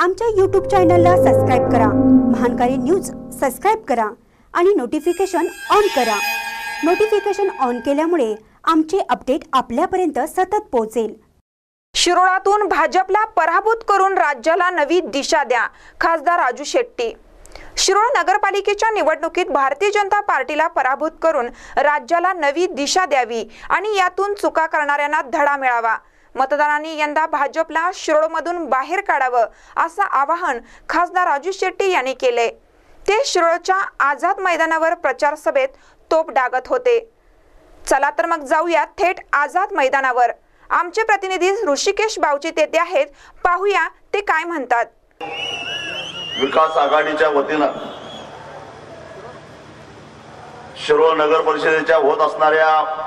आमच्या YouTube चॅनलला subscribe करा, महानकारी न्यूज सबस्क्राइब करा आणि नोटिफिकेशन ऑन करा। नोटिफिकेशन ऑन केल्यामुळे आमचे अपडेट आपल्यापर्यंत सतत पोहोचेल। शिरोळातून भाजपला पराभूत करून राज्याला नवी दिशा द्या, खासदार राजू शेट्टी। शिरोळ नगरपालिकेच्या निवडणुकीत भारतीय जनता पार्टीला पराभूत करून राज्याला नवी दिशा द्यावी आणि यातून चुका करणाऱ्यांना धडा मिळावा। मतदारांनी यंदा भाजपला शिरोळमधून बाहेर काढावं असं आवाहन खासदार राजू शेट्टी यांनी केले। ते शिरोळच्या आझाद मैदानावर प्रचार सभेत तोप डागत होते। चला तर मग जाऊया थेट आझाद मैदानावर। आमचे प्रतिनिधी ऋषिकेश बावची तेथे आहेत, पाहूया ते काय म्हणतात। विकास आघाडीच्या वतीनं शिरोळ नगर परिषदेच्या होत असणाऱ्या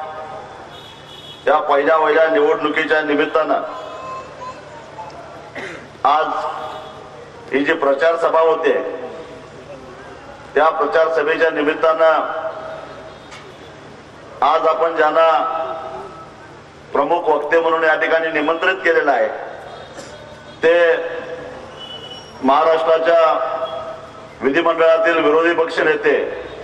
या पहिल्या निवडणुकीच्या निमित्तानं आज ही जी प्रचार सभा होते त्या प्रचार सभेच्या निमित्तानं आज आपण ज्यांना प्रमुख वक्ते म्हणून या ठिकाणी निमंत्रित केलेलं आहे ते महाराष्ट्राच्या विधिमंडळातील विरोधी पक्ष नेते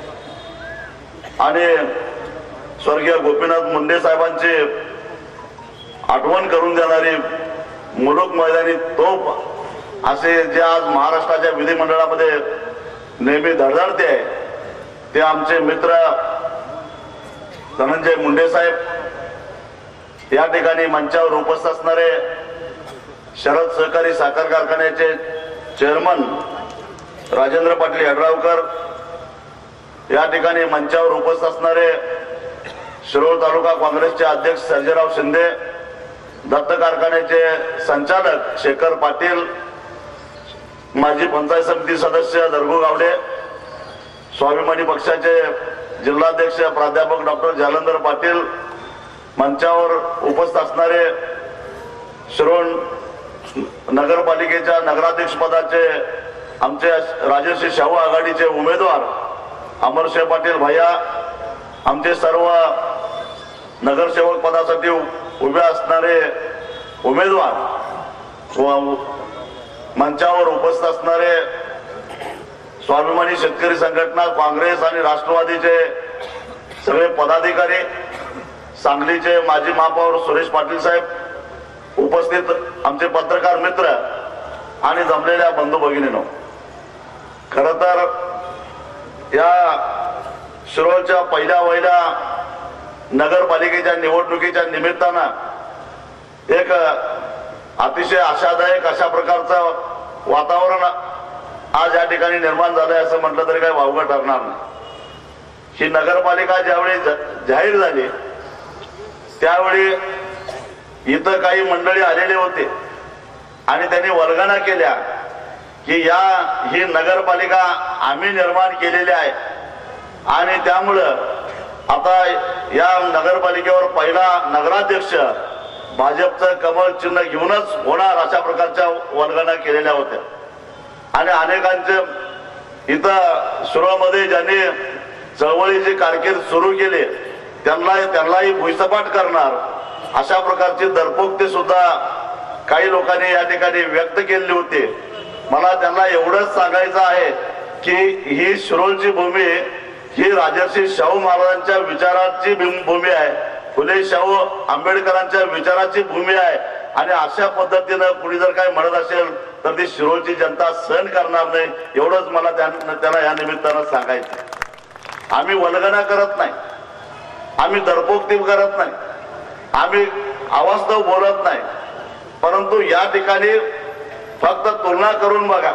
आणि स्वर्गीय गोपीनाथ मुंडे साहेबांची आठवण करून देणारी मुलुक मैदानी तोप असे जे आज महाराष्ट्राच्या विधिमंडळामध्ये नेहमी धडधडते आहे ते आमचे मित्र धनंजय मुंडे साहेब या ठिकाणी मंचावर उपस्थित असणारे शरद सहकारी साखर कारखान्याचे चेअरमन राजेंद्र पाटील यड्रावकर या ठिकाणी मंचावर उपस्थित असणारे शिरोळ तालुका काँग्रेसचे अध्यक्ष सर्जेराव शिंदे, दत्त कारखान्याचे संचालक शेखर पाटील, माजी पंचायत समिती सदस्य दरगू गावडे, स्वाभिमानी पक्षाचे जिल्हाध्यक्ष प्राध्यापक डॉक्टर जालंधर पाटील, मंचावर उपस्थित असणारे शिरोळ नगरपालिकेच्या नगराध्यक्ष पदाचे आमचे राजर्षी शाहू आघाडीचे उमेदवार अमरशे पाटील भैया, आमचे सर्व नगरसेवक पदासाठी उभे असणारे उमेदवार, मंचावर उपस्थित असणारे स्वाभिमानी शेतकरी संघटना काँग्रेस आणि राष्ट्रवादीचे सगळे पदाधिकारी, सांगलीचे माजी महापौर सुरेश पाटील साहेब, उपस्थित आमचे पत्रकार मित्र आणि जमलेल्या बंधू भगिनींनो, खरं तर या शिरोळच्या पहिल्या नगरपालिकेच्या निवडणुकीच्या निमित्तानं एक अतिशय आशादायक अशा प्रकारचं वातावरण आज या ठिकाणी निर्माण झालंय असं म्हटलं तरी काही वावगं ठरणार नाही। ही नगरपालिका ज्यावेळी जाहीर झाली त्यावेळी इथं काही मंडळी आलेले होते आणि त्यांनी वर्गणा केल्या की ही नगरपालिका आम्ही निर्माण केलेली आहे आणि त्यामुळं आता या नगरपालिकेवर पहिला नगराध्यक्ष भाजपचं कमळ चिन्ह घेऊनच होणार अशा प्रकारच्या वर्गणा केलेल्या होत्या आणि अनेकांचे इथं शिरोळमध्ये ज्यांनी चळवळीची कारकीर्द सुरू केली त्यांनाही भुईसपाट करणार अशा प्रकारची दरपोक्ती सुद्धा काही लोकांनी या ठिकाणी व्यक्त केली होती। मला त्यांना एवढंच सांगायचं आहे की ही शिरोळची भूमी ही राजर्षी शाहू महाराजांच्या विचाराची भूमी आहे, फुले शाहू आंबेडकरांच्या विचाराची भूमी आहे आणि अशा पद्धतीनं कुणी जर काही म्हणत असेल तर ती शिरोळची जनता सहन करणार नाही एवढंच मला त्यांना या निमित्तानं सांगायचं। आम्ही वल्गना करत नाही, आम्ही दरपोक्ती करत नाही, आम्ही अवास्तव बोलत नाही, परंतु या ठिकाणी फक्त तुलना करून बघा।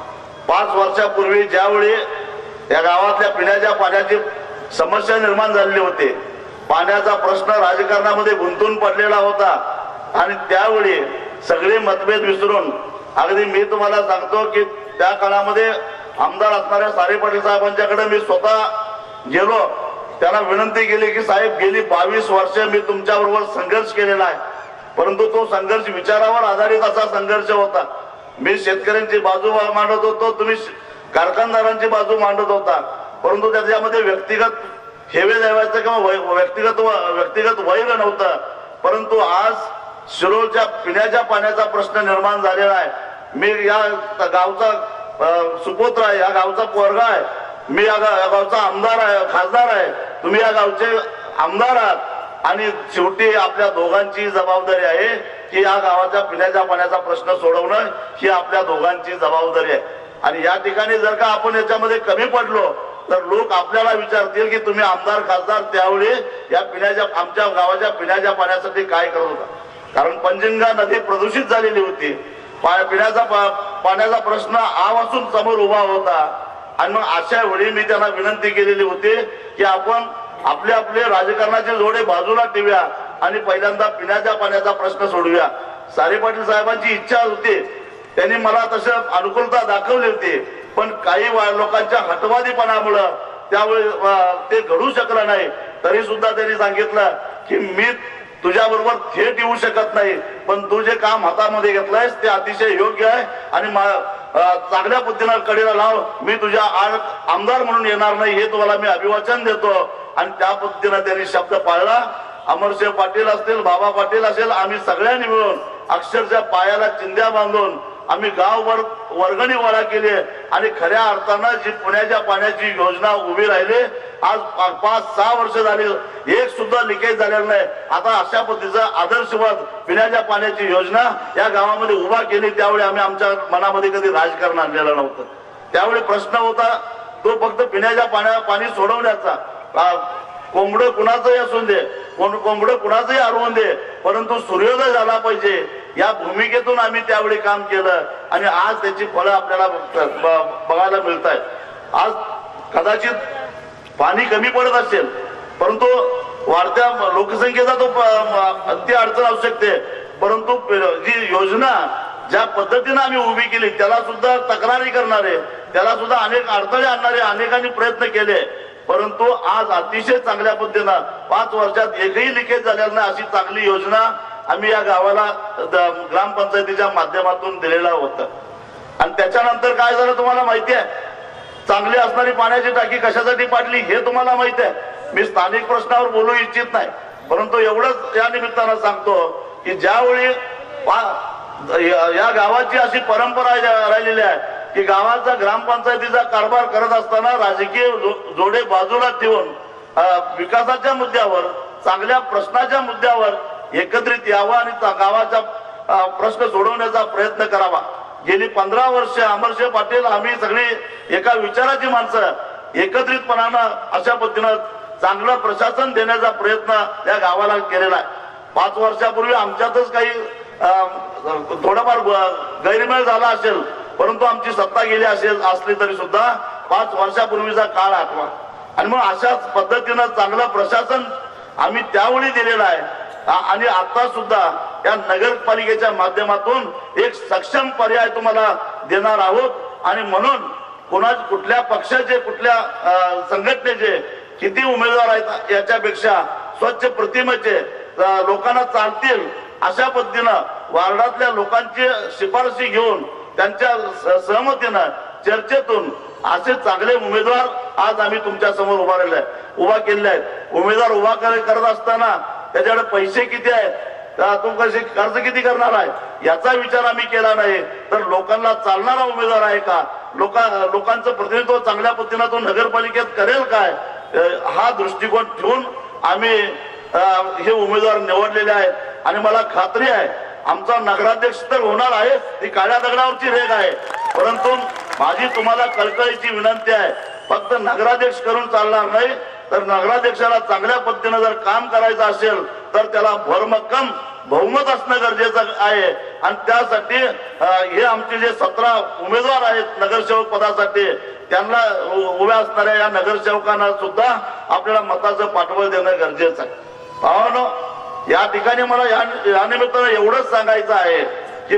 5 वर्षापूर्वी ज्यावेळी या गावातल्या पिण्याच्या पाण्याची समस्या निर्माण झालेली होती, पाण्याचा प्रश्न राजकारणामध्ये गुंतून पडलेला होता आणि त्यावेळी सगळे मतभेद विसरून अगदी मी तुम्हाला सांगतो की त्या काळामध्ये आमदार असणाऱ्या सारे पाटील साहेबांच्याकडे मी स्वतः गेलो, त्यांना विनंती केली की साहेब गेली 22 वर्ष मी तुमच्या बरोबर संघर्ष केलेला आहे, परंतु तो संघर्ष विचारावर आधारित असा संघर्ष होता। मी शेतकऱ्यांची बाजू मांडत होतो, तुम्ही कारखानदारांची बाजू मांडत होता, परंतु त्याच्यामध्ये व्यक्तिगत हेवे देवायचं किंवा व्यक्तिगत वैर नव्हतं। परंतु आज शिरोळच्या पिण्याच्या पाण्याचा प्रश्न निर्माण झालेला आहे मी या गावचा सुपुत्र आहे, या गावचा पोरगा आहे, मी या गावचा आमदार आहे, खासदार आहे, तुम्ही या गावचे आमदार आहात आणि शेवटी आपल्या दोघांची जबाबदारी आहे की या गावाच्या पिण्याच्या पाण्याचा प्रश्न सोडवणं ही आपल्या दोघांची जबाबदारी आहे. आणि या ठिकाणी जर का आपण याच्यामध्ये कमी पडलो तर लोक आपल्याला विचारतील की तुम्ही आमदार खासदार त्यावेळी या आमच्या गावाच्या पिण्याच्या पाण्यासाठी काय करत होता. कारण पंचगंगा नदी प्रदूषित झालेली होती, पाण्याचा प्रश्न आवासून समोर उभा होता. आणि मग अशा वेळी मी त्यांना विनंती केलेली होती की आपण आपले आपले राजकारणाचे जोडे बाजूला ठेवूया आणि पहिल्यांदा पिण्याच्या पाण्याचा प्रश्न सोडूया. सारे पाटील साहेबांची इच्छा होती, त्यांनी मला तसं अनुकूलता दाखवली होती, पण काही लोकांच्या हटवादीपणामुळं त्यावेळी ते घडू शकलं नाही. तरी सुद्धा त्यांनी सांगितलं की मी तुझ्या बरोबर थेट येऊ शकत नाही, पण तू जे काम हातामध्ये घेतलंयस ते अतिशय योग्य आहे आणि चांगल्या पद्धतीनं कडेला लाव. मी तुझ्या आमदार म्हणून येणार नाही हे तुम्हाला मी अभिवाचन देतो. आणि त्या पद्धतीनं त्यांनी शब्द पाळला. अमरशेठ पाटील असतील, बाबा पाटील असेल, आम्ही सगळ्यांनी मिळून अक्षरशः पायाला चिंध्या बांधून आम्ही गावभर वर्गणी गोळा केली आणि खऱ्या अर्थानं जी पुण्याच्या पाण्याची योजना उभी राहिली. आज 5-6 वर्ष झाली, एक सुद्धा लिकेज झालेलं नाही. आता अशा पद्धतीचा आदर्शवाद पिण्याच्या पाण्याची योजना या गावामध्ये उभा केली. त्यावेळी आम्ही आमच्या मनामध्ये कधी राजकारण आणलेलं नव्हतं. त्यावेळी प्रश्न होता तो फक्त पिण्याच्या पाणी सोडवण्याचा. कोंबडं कुणाचंही असून दे, कोंबडं कुणाचंही हरवून दे, परंतु सूर्योदय झाला पाहिजे या भूमिकेतून आम्ही त्यावेळी काम केलं आणि आज त्याची फळं आपल्याला बघायला मिळत आहेत. आज कदाचित पाणी कमी पडत असेल, परंतु वाढत्या लोकसंख्येचा तो अति अडचण असू शकते. परंतु जी योजना ज्या पद्धतीने आम्ही उभी केली त्याला सुद्धा तक्रारी करणारे, त्याला सुद्धा अनेक अडथळे आणणारे अनेकांनी प्रयत्न केले. परंतु आज अतिशय चांगल्या पद्धतीनं 5 वर्षात एकही लिकेज झालेला नाही अशी चांगली योजना आम्ही या गावाला ग्रामपंचायतीच्या माध्यमातून दिलेला होता. आणि त्याच्यानंतर काय झालं तुम्हाला माहिती आहे. चांगली असणारी पाण्याची टाकी कशासाठी पाडली हे तुम्हाला माहिती आहे. मी स्थानिक प्रश्नावर बोलू इच्छित नाही, परंतु एवढंच या निमित्तानं सांगतो की ज्यावेळी या गावाची अशी परंपरा राहिलेली आहे की गावाचा ग्रामपंचायतीचा कारभार करत असताना राजकीय जोडे बाजूला ठेवून विकासाच्या मुद्द्यावर, चांगल्या प्रश्नाच्या मुद्द्यावर एकत्रित यावं आणि गावाचा प्रश्न सोडवण्याचा प्रयत्न करावा. गेली 15 वर्ष अमरशेठ पाटील आम्ही सगळी एका विचाराची माणसं एकत्रितपणानं अशा पद्धतीनं चांगलं प्रशासन देण्याचा प्रयत्न या गावाला केलेला आहे. 5 वर्षापूर्वी आमच्यातच काही थोडाफार गैरमेळ झाला असेल, परंतु आमची सत्ता गेली असली तरी सुद्धा 5 वर्षापूर्वीचा काळ आठवा. आणि मग अशाच पद्धतीनं चांगलं प्रशासन आम्ही त्यावेळी दिलेलं आहे. आणि आता सुद्धा या नगरपालिकेच्या माध्यमातून एक सक्षम पर्याय तुम्हाला देणार आहोत. आणि म्हणून कुठल्या पक्षाचे, कुठल्या संघटनेचे किती उमेदवार आहेत याच्यापेक्षा स्वच्छ प्रतिमेचे लोकांना चालतील अशा पद्धतीनं वार्डातल्या लोकांची शिफारशी घेऊन त्यांच्या सहमतीनं चर्चेतून असे चांगले उमेदवार आज आम्ही तुमच्या समोर उभा केलेले आहेत. उमेदवार उभा करत असताना त्याच्याकडे पैसे किती आहेत, तो खर्च किती करणार आहे याचा विचार आम्ही केला नाही, तर लोकांना चालणारा उमेदवार आहे का, लोकांचं प्रतिनिधित्व चांगल्या पद्धतीनं तो नगरपालिकेत करेल काय, हा दृष्टिकोन ठेवून आम्ही हे उमेदवार निवडलेले आहेत. आणि मला खात्री आहे आमचा नगराध्यक्ष तर होणार आहे, ती काळ्या दगडावरची रेघ आहे. परंतु माझी तुम्हाला कळकळीची विनंती आहे, फक्त नगराध्यक्ष करून चालणार नाही, तर नगराध्यक्षाला चांगल्या पद्धतीनं जर काम करायचं असेल तर त्याला भरभक्कम बहुमत असणं गरजेचं आहे. आणि त्यासाठी हे आमचे जे 17 उमेदवार आहेत नगरसेवक पदासाठी, त्यांना उभ्या असणाऱ्या या नगरसेवकांना सुद्धा आपल्याला मताचं पाठबळ देणं गरजेचं आहे. भावांनो, या ठिकाणी मला या निमित्तानं एवढंच सांगायचं आहे की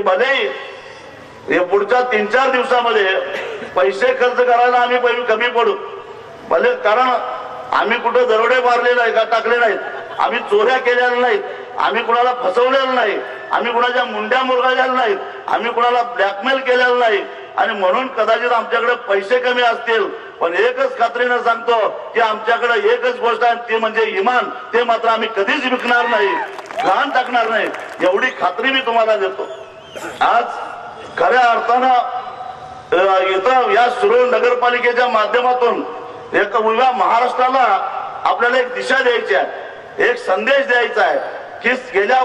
भले पुढच्या 3-4 दिवसामध्ये पैसे खर्च करायला आम्ही कमी पडू भले, कारण आम्ही कुठे दरोडे मारले नाही का टाकले नाहीत, आम्ही चोऱ्या केलेल्या नाहीत, आम्ही कुणाला फसवलेलं नाही, आम्ही कुणाच्या मुंड्या मुरगाळलेल्या नाहीत, आम्ही कुणाला ब्लॅकमेल केलेलं नाही. आणि म्हणून कदाचित आमच्याकडे पैसे कमी असतील, पण एकच खात्रीनं सांगतो की आमच्याकडे एकच गोष्ट आहे, ती म्हणजे इमान. ते मात्र आम्ही कधीच विकणार नाही, घाण टाकणार नाही, एवढी खात्री मी तुम्हाला देतो. आज खऱ्या अर्थानं इथं या शिरोळ नगरपालिकेच्या माध्यमातून एक उभ्या महाराष्ट्राला आपल्याला एक दिशा द्यायची आहे, एक संदेश द्यायचा आहे की गेल्या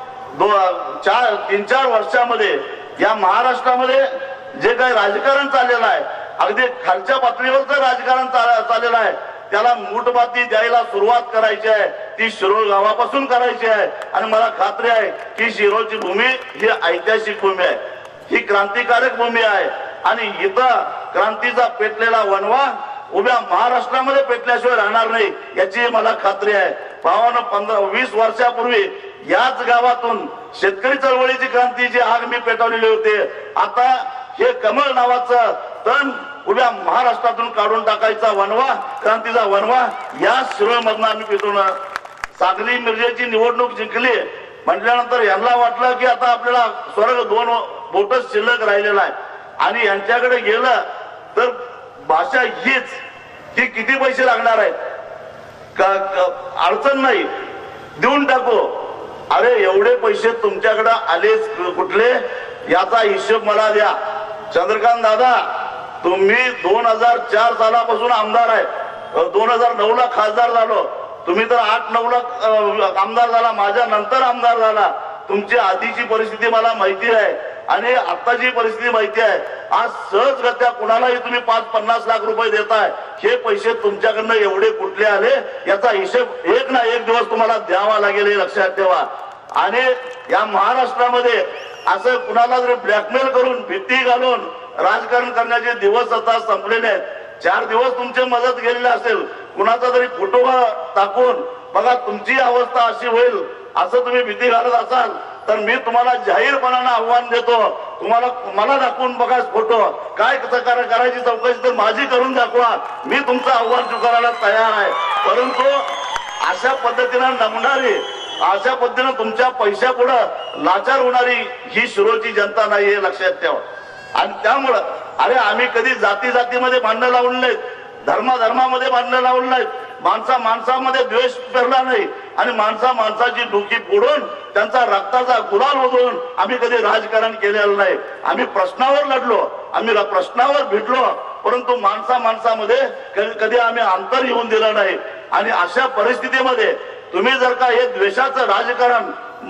3-4 वर्षामध्ये या महाराष्ट्रामध्ये जे काही राजकारण चाललेलं आहे, अगदी खालच्या पातळीवरचं राजकारण चाललेलं आहे, त्याला मूठबाती द्यायला सुरुवात करायची आहे, ती शिरोळ गावापासून करायची आहे. आणि मला खात्री आहे की शिरोळची भूमी ही ऐतिहासिक भूमी आहे, ही क्रांतिकारक भूमी आहे आणि इथं क्रांतीचा पेटलेला वणवा उभ्या महाराष्ट्रामध्ये पेटल्याशिवाय राहणार नाही याची मला खात्री आहे. भावानं 15-20 वर्षापूर्वी याच गावातून शेतकरी चळवळीची क्रांतीची आग मी पेटवलेली होती. आता हे कमळ नावाचं तण उभ्या महाराष्ट्रातून काढून टाकायचा वणवा, क्रांतीचा वणवा या शिरोळ मधून आम्ही पेटवून सांगली मिरजेची निवडणूक जिंकली म्हटल्यानंतर यांना वाटलं की आता आपल्याला स्वर्ग 2 बोटच शिल्लक राहिलेला आहे आणि यांच्याकडे गेलं तर भाषा हीच की किती पैसे लागणार आहेत, अडचण नाही देऊन टाकू. अरे एवढे पैसे तुमच्याकडे आलेच कुठले याचा हिशोब मला द्या. चंद्रकांत दादा, तुम्ही 2004 सालापासून आमदार आहे, 2009 ला खासदार झालो, तुम्ही तर 8-9 ला आमदार झाला, माझ्या नंतर आमदार झाला. तुमची आधीची परिस्थिती मला माहिती आहे आणि आताची परिस्थिती माहिती आहे. आज सहजगत्या कुणालाही तुम्ही 5-50 लाख रुपये देताय, हे पैसे तुमच्याकडनं एवढे कुठले आले याचा हिशोब एक ना एक दिवस तुम्हाला द्यावा लागेल, हे लक्षात ठेवा. आणि या महाराष्ट्रामध्ये असं कुणाला जरी ब्लॅकमेल करून भीती घालून राजकारण करण्याचे दिवस आता संपलेले आहेत. 4 दिवस तुमची मदत गेलेली असेल, कुणाचा तरी फोटो टाकून बघा तुमची अवस्था अशी होईल असं तुम्ही भीती घालत असाल तर मी तुम्हाला जाहीरपणानं आव्हान देतो, तुम्हाला मला दाखवून बघा फोटो, काय करायची चौकशी तर माझी करून दाखवा, मी तुमचं आव्हान स्वीकारायला तयार आहे. परंतु अशा पद्धतीनं नमणारी, अशा पद्धतीनं तुमच्या पैशापुढं लाचार होणारी ही शिरोळची जनता नाही, हे लक्षात ठेवा. आणि त्यामुळं अरे आम्ही कधी जातीमध्ये भांडणं लावून नाहीत, धर्मामध्ये भांडणं लावून नाहीत, माणसामध्ये द्वेष पेरला नाही आणि माणसाची डोकी फोडून त्यांचा रक्ताचा गुलाल ओढून आम्ही कधी राजकारण केलेलं नाही. आम्ही प्रश्नावर लढलो, आम्ही प्रश्नावर भेटलो, परंतु माणसामध्ये कधी आम्ही अंतर येऊन दिलं नाही. आणि अशा परिस्थितीमध्ये तुम्ही जर का हे द्वेषाचं राजकारण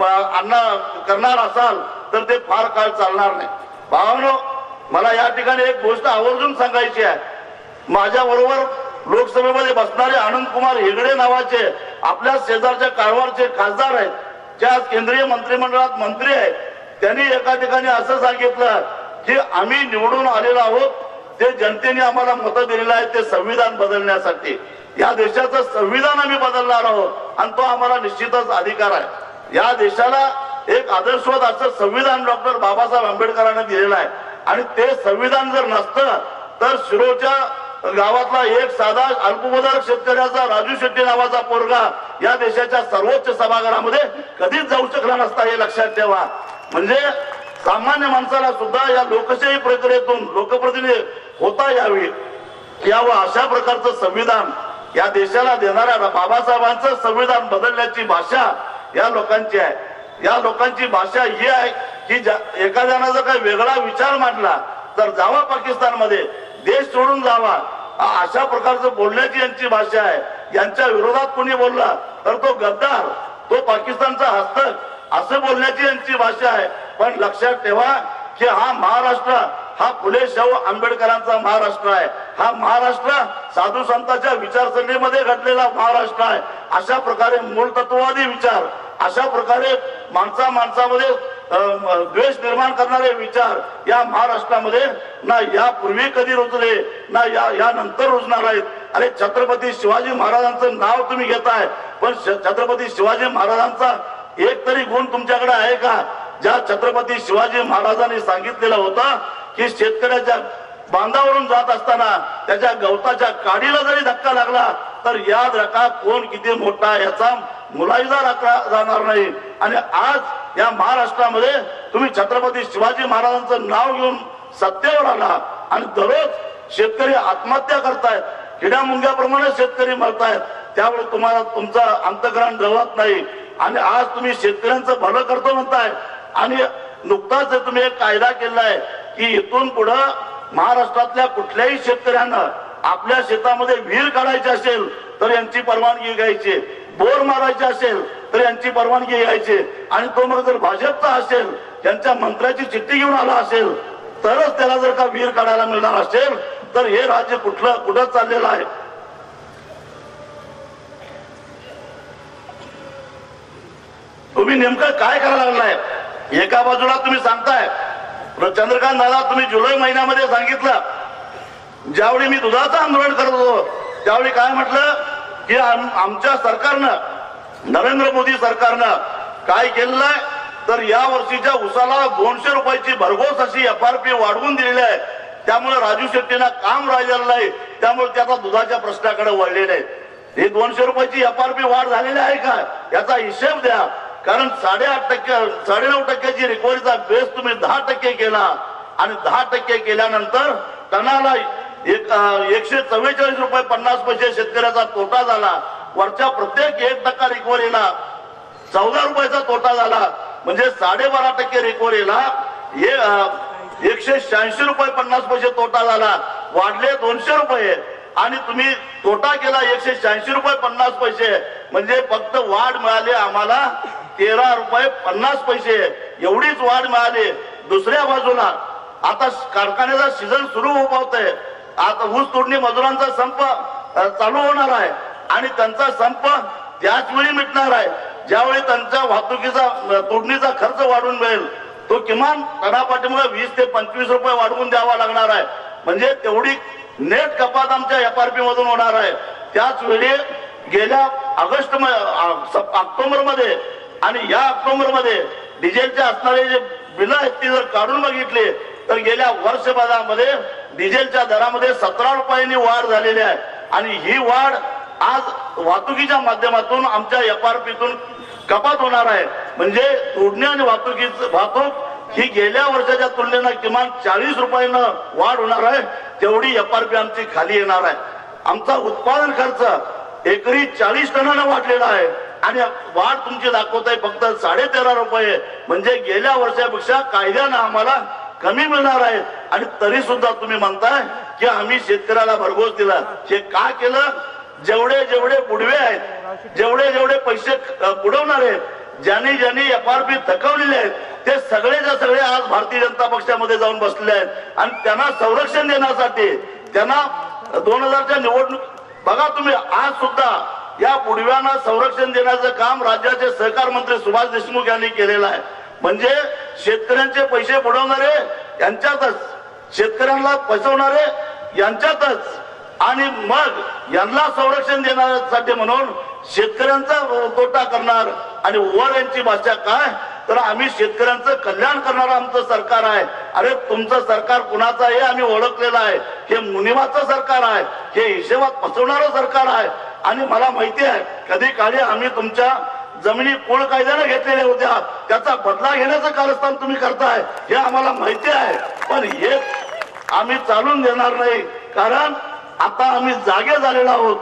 करणार असाल तर ते फार काळ चालणार नाही. भावांनो, मला या ठिकाणी एक गोष्ट आवर्जून सांगायची आहे. माझ्या बरोबर लोकसभेमध्ये बसणारे आनंद कुमार हेगडे नावाचे आपल्या शेजारच्या कारवारचे खासदार आहेत, ज्या केंद्रीय मंत्रिमंडळात मंत्री आहेत, त्यांनी एका ठिकाणी असं सांगितलं की आम्ही निवडून आलेलो आहोत, ते जनतेने आम्हाला मतं दिलेलं आहे ते संविधान बदलण्यासाठी. या देशाचं संविधान आम्ही बदलणार आहोत आणि तो आम्हाला निश्चितच अधिकार आहे. या देशाला एक आदर्शवत असं संविधान डॉक्टर बाबासाहेब आंबेडकरांनी दिलेलं आहे आणि ते संविधान जर नसतं तर शिरोळच्या गावातला एक साधा अल्पभूधारक शेतकऱ्याचा राजू शेट्टी नावाचा पोरगा या देशाच्या सर्वोच्च सभागृहामध्ये कधीच जाऊ शकला नसता, हे लक्षात ठेवा. म्हणजे सामान्य माणसाला सुद्धा या लोकशाही प्रक्रियेतून लोकप्रतिनिधी होता यावं अशा प्रकारचं संविधान या देशाला देणाऱ्या बाबासाहेबांचं संविधान बदलण्याची भाषा या लोकांची आहे. या लोकांची भाषा ही आहे की एखाद्यानं जर काही वेगळा विचार मांडला तर जावा पाकिस्तानमध्ये, देश सोडून जावा, अशा प्रकारचं बोलण्याची यांची भाषा आहे. यांच्या विरोधात कोणी बोलला तर तो गद्दार, तो पाकिस्तानचा हस्तक असं बोलण्याची यांची भाषा आहे. पण लक्षात ठेवा की हा महाराष्ट्र हा फुले शाहू आंबेडकरांचा महाराष्ट्र आहे. हा महाराष्ट्र साधू संतांच्या विचारसरणीमध्ये घडलेला महाराष्ट्र आहे. अशा प्रकारे मूलतत्ववादी विचार, अशा प्रकारे माणसामध्ये द्वेष निर्माण करणारे विचार या महाराष्ट्रामध्ये ना यापूर्वी कधी रुजले ना या नंतर रुजणार आहेत. अरे छत्रपती शिवाजी महाराजांचं नाव तुम्ही घेताय, पण छत्रपती शिवाजी महाराजांचा एक तरी गुण तुमच्याकडे आहे का? ज्या छत्रपती शिवाजी महाराजांनी सांगितलेलं होतं की शेतकऱ्याच्या बांधावरून जात असताना त्याच्या गवताच्या काडीला जरी धक्का लागला तर याद राखा कोण किती मोठा याचा मुलाहिजा राखला जाणार नाही. आणि आज या महाराष्ट्रामध्ये तुम्ही छत्रपती शिवाजी महाराजांचं नाव घेऊन सत्तेवर आला आणि दररोज शेतकरी आत्महत्या करतायत, किड्या मुंग्याप्रमाणे शेतकरी मरतायत. त्यामुळे तुम्हाला तुमचं अंतःकरण जळत नाही आणि आज तुम्ही शेतकऱ्यांचं भलं करतो म्हणताय आणि नुकताच तुम्ही एक कायदा केला आहे की इथून पुढे महाराष्ट्रातल्या कुठल्याही शेतकऱ्यांना आपल्या शेतामध्ये विहीर काढायची असेल तर यांची परवानगी घ्यायची, बोर मारायची असेल तर यांची परवानगी घ्यायची, आणि तो मग जर भाजपचा असेल त्यांच्या मंत्र्याची चिठ्ठी घेऊन आला असेल तरच त्याला जर का विहीर काढायला मिळणार असेल तर हे राज्य कुठं चाललेलं आहे. तुम्ही नेमकं काय करायला लागलाय? एका बाजूला तुम्ही सांगताय चंद्रकांत दादा, तुम्ही जुलै महिन्यामध्ये सांगितलं, ज्यावेळी मी दुधाचं आंदोलन करत होतो त्यावेळी काय म्हटलं की आमच्या सरकारनं, नरेंद्र मोदी सरकारनं काय केलेलं आहे तर या वर्षीच्या उसाला 200 रुपयाची भरघोस अशी FRP वाढवून दिलेली आहे. त्यामुळे राजू शेट्टींना काम राहिलेलं नाही, त्यामुळे त्याचा दुधाच्या प्रश्नाकडे वळलेले आहे. हे 200 रुपयाची FRP वाढ झालेली आहे का याचा हिशेब द्या. कारण 9.5% रिकव्हरीचा बेस तुम्ही 10% केला आणि 10% केल्यानंतर टनाला 144 रुपये 50 पैसे शेतकऱ्याचा तोटा झाला. वरच्या प्रत्येक 1% रिकव्हरीला 14 रुपयाचा तोटा झाला. म्हणजे 12.5% रिकव्हरीला 186 रुपये 50 पैसे तोटा झाला. वाढले 200 रुपये आणि तुम्ही तोटा केला 186 रुपये 50 पैसे. म्हणजे फक्त वाढ मिळाली आम्हाला 13 रुपये 50 पैसे, एवढीच वाढ मिळाली. दुसऱ्या बाजूला आता कारखान्याचा सीझन सुरू होत आहे. आता ऊस तोडणी मजुरांचा संप चालू होणार आहे आणि त्यांचा संप त्याच वेळी मिटणार आहे ज्यावेळी त्यांच्या वाहतुकीचा तोडणीचा खर्च वाढून मिळेल. तो किमान टनापाठीमुळे 20 ते 25 रुपये वाढवून द्यावा लागणार आहे. म्हणजे तेवढी नेट कपात आमच्या FRP मधून होणार आहे. त्याच वेळी गेल्या ऑक्टोबर मध्ये आणि या ऑक्टोबर मध्ये डिझेलचे असणारे जे बिलं आहेत ती जर काढून बघितले तर गेल्या वर्षभरामध्ये डिझेलच्या दरामध्ये 17 रुपयांनी वाढ झालेली आहे. आणि ही वाढ आज वाहतुकीच्या माध्यमातून आमच्या FRPतून कपात होणार आहे. म्हणजे तोडणी आणि वाहतूक ही गेल्या वर्षाच्या तुलनेनं किमान 40 रुपयानं वाढ होणार आहे. तेवढी FRP आमची खाली येणार आहे. आमचा उत्पादन खर्च एकरी 40 टनानं वाढलेला आहे आणि वाढ तुमची दाखवत आहे फक्त 13.5 रुपये. म्हणजे गेल्या वर्षापेक्षा कायद्यानं आम्हाला कमी मिळणार आहे. आणि तरी सुद्धा तुम्ही म्हणताय की आम्ही शेतकऱ्याला भरघोस दिला. हे का केलं? जेवढे बुडवे आहेत, जेवढे पैसे बुडवणार आहेत, ज्यांनी FRP थकवलेले आहेत ते सगळेच्या सगळे आज भारतीय जनता पक्षामध्ये जाऊन बसले आहेत. आणि त्यांना संरक्षण देण्यासाठी त्यांना 2000च्या निवडणूक बघा तुम्ही, आज सुद्धा या बुडव्यांना संरक्षण देण्याचं काम राज्याचे सहकार मंत्री सुभाष देशमुख यांनी केलेलं आहे. म्हणजे शेतकऱ्यांचे पैसे बुडवणारे यांच्यातच, शेतकऱ्यांना फसवणारे यांच्यातच, आणि मग यांना संरक्षण देण्यासाठी म्हणून शेतकऱ्यांचा तोटा करणार. आणि वर यांची भाषा काय तर आम्ही शेतकऱ्यांचं कल्याण करणारं आमचं सरकार आहे. अरे तुमचं सरकार कुणाचं आहे आम्ही ओळखलेलं आहे. हे मुनिमाचं सरकार आहे, हे हिशेबात फसवणारं सरकार आहे. आणि मला माहिती आहे कधी काळी आम्ही तुमच्या जमिनी कुळ कायद्याने घेतलेल्या होत्या, त्याचा बदला घेण्याचं कारस्थान तुम्ही करताय हे आम्हाला माहिती आहे. पण हे आम्ही चालून देणार नाही. कारण आता आम्ही जागे झालेलो आहोत.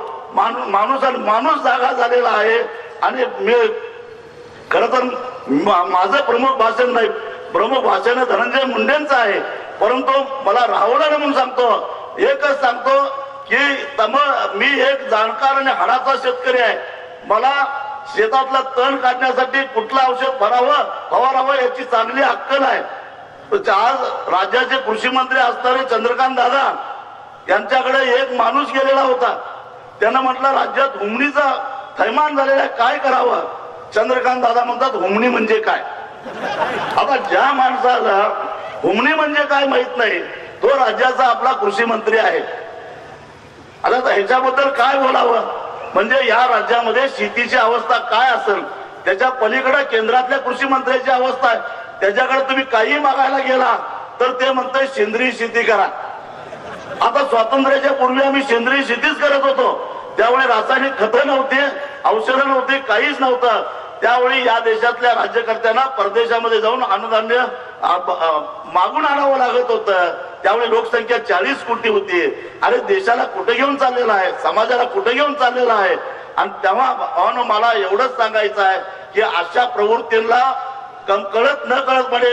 माणूस जागा झालेला आहे. आणि मी खर तर माझं प्रमुख भाषण नाही, प्रमुख भाषण धनंजय मुंडेंचं आहे. परंतु मला राहुल म्हणून सांगतो, एकच सांगतो की मी एक जाणकार आणि हाडाचा शेतकरी आहे. मला शेतातला तण काढण्यासाठी कुठलं औषध फवारावं याची चांगली अक्कल आहे. आज राज्याचे कृषी मंत्री असणारे चंद्रकांत दादा यांच्याकडे एक माणूस गेलेला होता. त्यांना म्हटलं राज्यात हुमणीचा थैमान झालेला काय करावं? चंद्रकांत दादा म्हणतात हुमणी म्हणजे काय? आता ज्या माणसाला हुमणी म्हणजे काय माहित नाही तो राज्याचा आपला कृषी मंत्री आहे. आता ह्याच्याबद्दल काय बोलावं? म्हणजे या राज्यामध्ये शेतीची अवस्था काय असेल त्याच्या पलीकडे केंद्रातल्या कृषी मंत्र्याची अवस्था आहे. त्याच्याकडे तुम्ही काही मागायला गेला तर ते म्हणतंय सेंद्रिय शेती करा. आता स्वातंत्र्याच्या पूर्वी आम्ही सेंद्रिय शेतीच करत होतो. त्यावेळी रासायनिक खतं नव्हते, औषधं नव्हती, काहीच नव्हतं. त्यावेळी या देशातल्या राज्यकर्त्यांना परदेशामध्ये जाऊन अन्नधान्य मागून आणावं लागत होतं. त्यावेळी लोकसंख्या 40 कोटी होती. अरे देशाला कुठे घेऊन चाललेला आहे, समाजाला कुठे घेऊन चाललेला आहे? आणि तेव्हा मला एवढंच सांगायचं आहे की अशा प्रवृत्तींना कळत न कळतपणे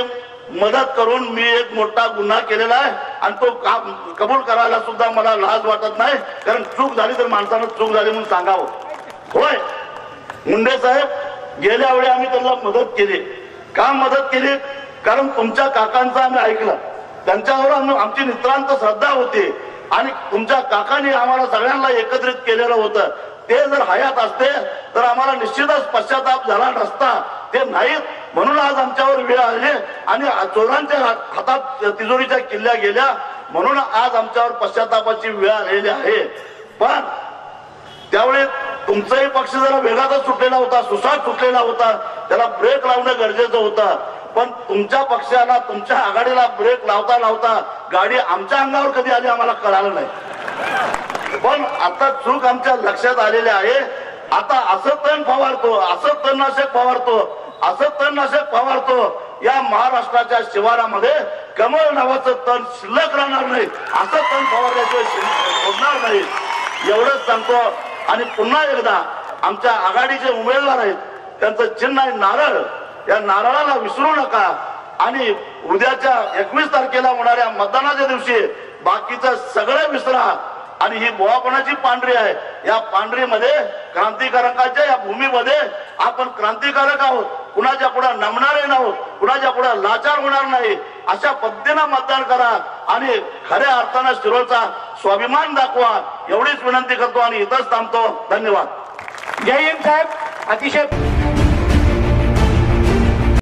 मदत करून मी एक मोठा गुन्हा केलेला आहे आणि तो कबूल करायला सुद्धा मला लाज वाटत नाही, कारण चूक झाली तर माणसानं चूक झाली म्हणून सांगावं. होय, मुंडे साहेब गेल्या वेळी आम्ही त्यांना मदत केली. का मदत केली? कारण तुमच्या काकांचं आम्ही ऐकलं, त्यांच्यावर आमची नितांत श्रद्धा होती आणि तुमच्या काकांनी आम्हाला सगळ्यांना एकत्रित केलेलं होतं. ते जर हयात असते तर आम्हाला निश्चितच पश्चाताप झाला नसता. ते नाहीत म्हणून आज आमच्यावर वेळ आली आणि चोरांच्या हातात तिजोरीच्या किल्ल्या गेल्या म्हणून आज आमच्यावर पश्चातापाची वेळ आलेली आहे. पण त्यावेळी तुमचाही पक्ष जरा वेगातच सुटलेला होता, सुसाट सुटलेला होता, त्याला ब्रेक लावणं गरजेचं होतं. पण तुमच्या पक्षाला, तुमच्या आघाडीला ब्रेक लावता लावता गाडी आमच्या अंगावर कधी आली आम्हाला कळालं नाही. पण आता चूक आमच्या लक्षात आलेली आहे. आता असं तण फवारतो, असं तणनाशक फवारतो, असं तणनाशक फवारतो, या महाराष्ट्राच्या शिवारामध्ये कमळ नावाचं तण शिल्लक राहणार नाही. असं तण फवारल्याशिवाय सोडणार नाही एवढंच सांगतो. आणि पुन्हा एकदा आमच्या आघाडीचे उमेदवार आहेत, त्यांचं चिन्ह आहे नारळ. या नारळाला विसरू नका आणि उद्याच्या 21 तारखेला होणाऱ्या मतदानाच्या दिवशी बाकीचं सगळं विसरा. आणि ही बोवापणाची पांढरी आहे. या पांढरीमध्ये क्रांतिकारकाच्या या भूमीमध्ये आपण क्रांतिकारक आहोत, कुणाच्या पुढे नमणारे नाहोत, कुणाच्या पुढे लाचार होणार नाही. अशा पद्धतीनं मतदान करा आणि खऱ्या अर्थानं शिरोळचा स्वाभिमान दाखवा एवढीच विनंती करतो आणि इथंच थांबतो. धन्यवाद. जय हिंद साहेब. अतिशय